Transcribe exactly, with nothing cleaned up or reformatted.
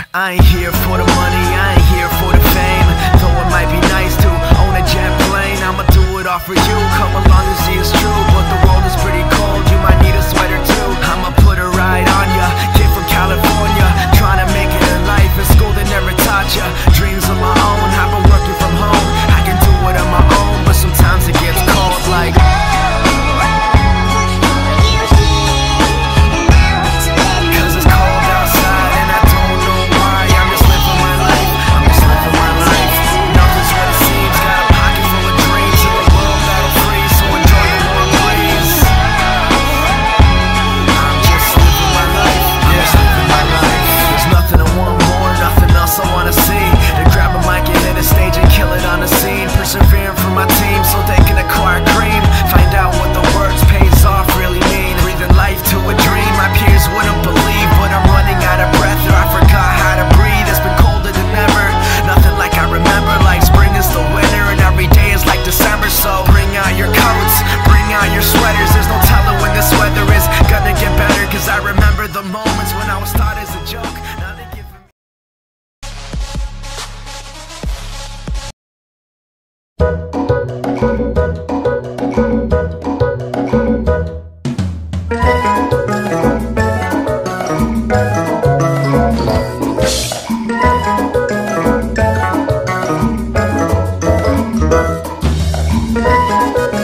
I ain't here for the money, I ain't here for the fame. Though it might be nice to own a jet plane, I'ma do it all for you, come along and see it's true. But the world is pretty cold, you might need a sweater too. I'ma put a ride on ya, kid from California, trying to make it in life in school they never taught ya. Dreams of my own, I've been working from home. I can do it on my own, but sometimes it gets cold like persevering for my team so they can acquire cream. Find out what the words pays off really mean. Breathing life to a dream my peers wouldn't believe. But I'm running out of breath or I forgot how to breathe. It's been colder than ever, nothing like I remember. Like spring is the winter and every day is like December. So bring out your coats, bring out your sweaters. There's no telling when this weather is gonna get better. Cause I remember the moments when I was taught as a joke. Now they give me We'll be right back.